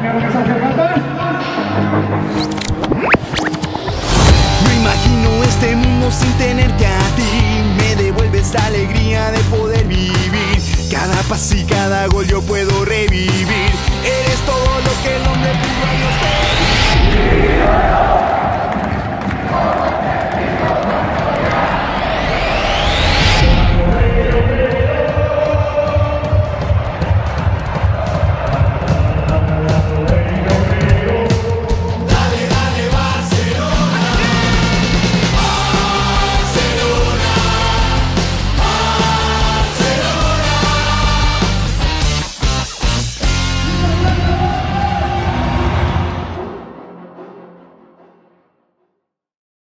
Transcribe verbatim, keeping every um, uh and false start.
Me imagino este mundo sin tenerte a ti. Me devuelves la alegría de poder vivir. Cada pase y cada gol yo puedo revivir. Eres todo lo que el hombre pudo a Dios pedir.